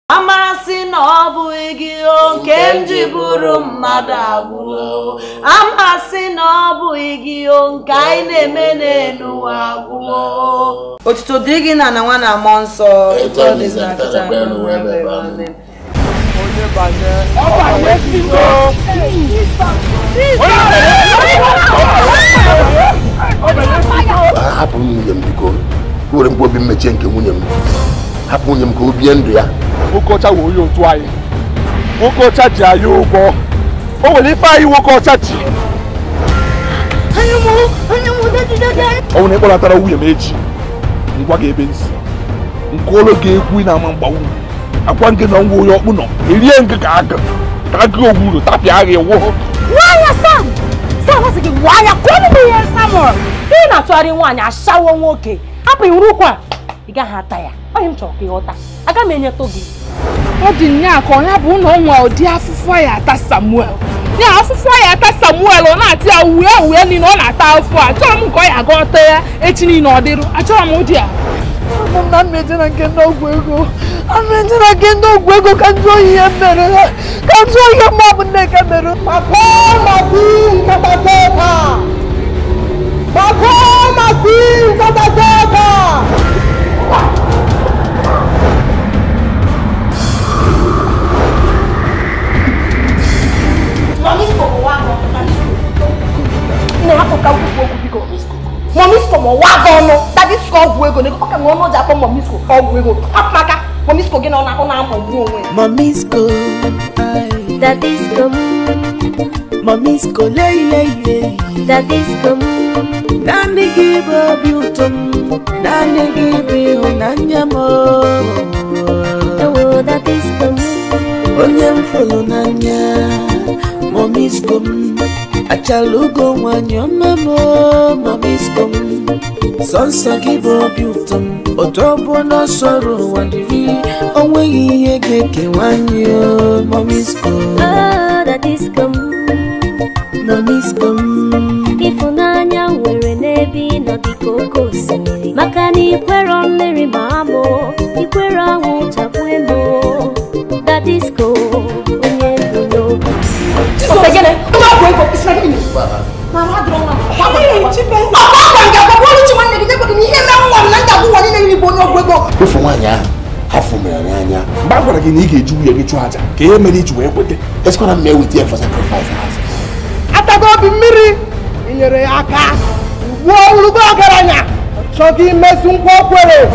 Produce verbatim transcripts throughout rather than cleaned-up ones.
Amasi no bu igio kenji buru mmadụ agwụlo. Amasi no bu igio kai na-eme n'ụwa agwụlo. Otuto dị gị na na nwa na mmụọ nsọ. Eto dị na kịta n'ụwa ebe amen. Onye banye, ọ banye bigo. Hapụ nwunye m biko. Nwere mkpa obi mmechi nke nwunye m. Hapụ nwunye m ka o bie ndụ ya. Nwoke ọcha wụ onye otu anyị. Nwoke ọcha ji anyị ụgwọ. O nwere ife anyị nwoke ọcha ji. Ọ nwere ịkpọlatara nwunye m echi. Ngwa gị ebe nsi. Nkụọlụ gị ekwu na ama mgbanwu. Akwa ngị na ngwa onye ọkpụ nọ. Erie ngị ka agụ. Ka agụ ogwuru tapịa gị wụ. Nwanya Sam! Sam asị gị nwanya kwụọ m ihe Samuel. Ị na-atụgharị nwaanyị asawo nwoke. Hapụ iwu kwa. Ị gaghị ata ya. Ọ m chọrọ ka ịghọta. Aga m enyetụ gị. Ọ dị nya ka onye bụ na ọnwa ụdị afụfụ ya ata Samuel. Ya afụfụ ya ata Samuel ọ na-ata ya uwe uwe niile ọ na-ata afụ a. Achọrọ m ka ọ ya aga ọta ya echi niile ọ dịrụ. Achọrọ m ụdị a. Ọ bụ na mmeje na nke ndị ọgwụ ego. Mmeje na nke ndị ọgwụ ego ka ndị oyi ya mere ha. Ka ndị oyi ya mma bụ Nneka mere. Mako masi kataseka. Mako masi kataseka. Momisco mo wago no that is called gwego ne okay mo no japo momisco called gwego apaka momisco gị na ona ona amogbu onwe momisco that is come momisco lay lay lay that is come nani give up you to nani give you nanya mo oh that is come onyem follow nanya momisco achalugo wanyoma mo momisco sonsa gibo butum otobo no soro wandiri onwe ihe geke wanyo momisco ah that is come momisco ifunanya nwere nebi no dikoko simiri maka ni ikwero mmiri mamo ikwero ahụ chapwemo that is go onye buno Osegene, come on, go. It's like me. Mama, don't know. Hey, chipens. Oh, God, God, God, what did you want to do? You hear me? I'm not going to want to be born or go. If for one year, half for me, Anya. Barbara can eat you, you get charged. Can you manage to work with it? Let's go and meet with you for sacrifice. Ata go be miri. Inyere aka. Wo ulugo agaranya. Chogi mesun kwakwere.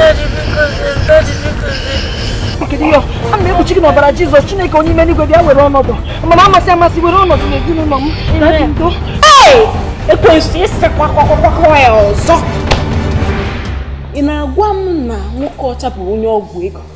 Yo, I'm able to know about Jesus. Chineke onye many go there were ọnọdụ. Mama amasị amasị were ọnọdụ na ezinụlọ m. Hey! Ekwensu ese kwa kwa kwa kwa ya ọzọ. Ị na-agwa m na nwoke ọcha bụ onye ọgwụ ego.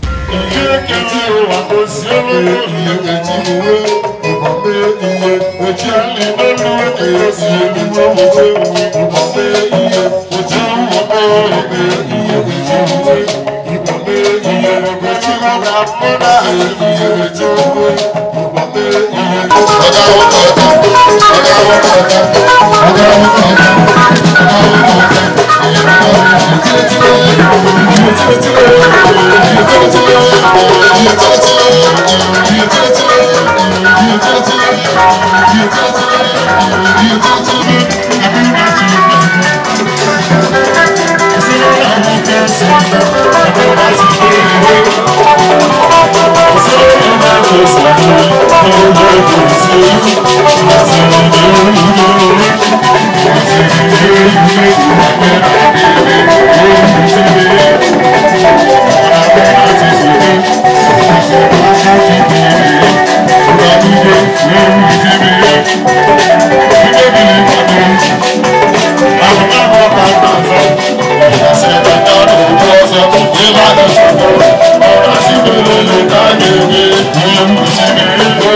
I'm